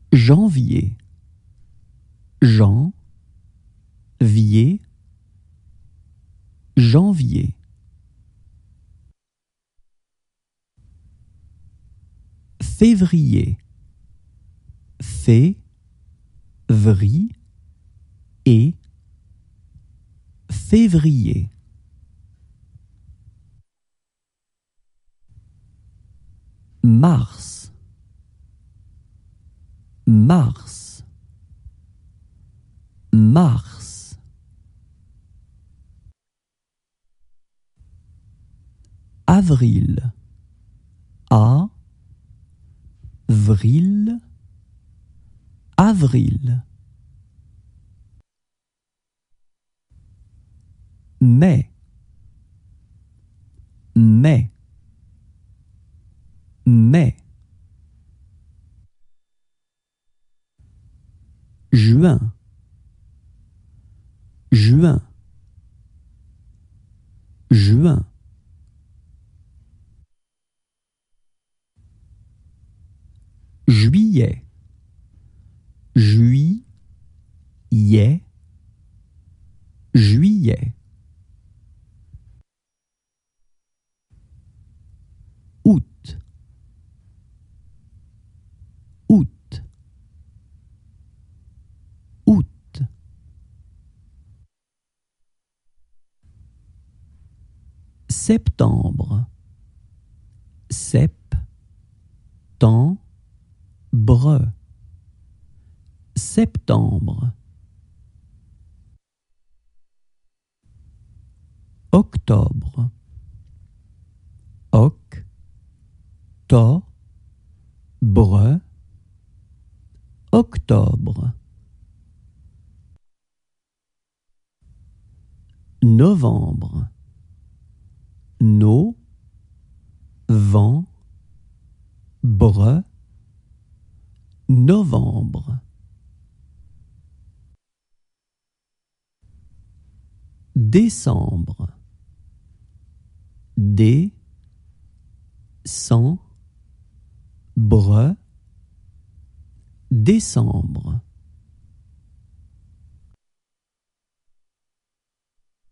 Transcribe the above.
Janvier, janvier, janvier. Février, février, février. Mars, mars, mars. Avril, avril, avril. Mai, mai, mai. Juin, juin, juin. Juillet, juillet, juillet. Août, août, août. Septembre, septembre, septembre. Octobre, octobre, octobre. Novembre, novembre. Décembre, décembre, décembre.